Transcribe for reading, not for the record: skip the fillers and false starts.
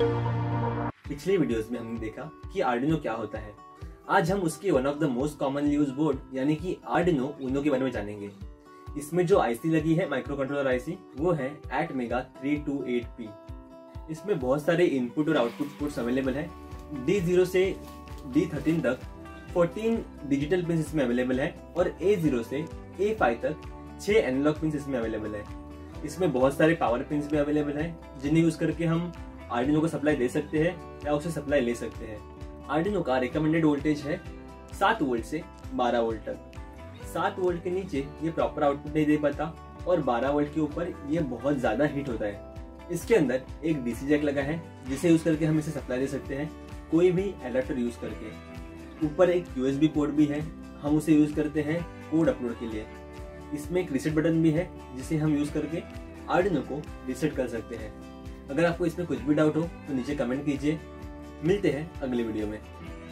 पिछले वीडियोस में हमने देखा कि आर्डिनो क्या होता है। आज हम उसके one of the most commonly use board यानी कि आर्डिनो यूनो के बारे में जानेंगे। इसमें जो आईसी लगी है, माइक्रो कंट्रोलर आईसी, वो है ATmega 328P। इसमें बहुत सारे इनपुट और आउटपुट पोर्ट्स अवेलेबल है। D0 से D13 तक 14 डिजिटल पिन इसमें अवेलेबल है और A0 से A5 तक 6 एनालॉग पिन इसमें अवेलेबल है। इसमें बहुत सारे पावर पिन भी अवेलेबल है जिन्हें यूज करके हम आर्डिनो को सप्लाई दे सकते हैं या उसे सप्लाई ले सकते हैं। आर्डिनो का रिकमेंडेड वोल्टेज है 7 वोल्ट से 12 वोल्ट तक। 7 वोल्ट के नीचे ये प्रॉपर आउटपुट नहीं दे पाता और 12 वोल्ट के ऊपर ये बहुत ज्यादा हीट होता है। इसके अंदर एक डीसी जैक लगा है जिसे यूज करके हम इसे सप्लाई दे सकते हैं कोई भी एडाप्टर यूज करके। ऊपर एक USB पोर्ट भी है, हम उसे यूज करते हैं कोड अपलोड के लिए। इसमें एक रीसेट बटन भी है जिसे हम यूज करके आर्डिनो को रीसेट कर सकते हैं। अगर आपको इसमें कुछ भी डाउट हो तो नीचे कमेंट कीजिए। मिलते हैं अगले वीडियो में।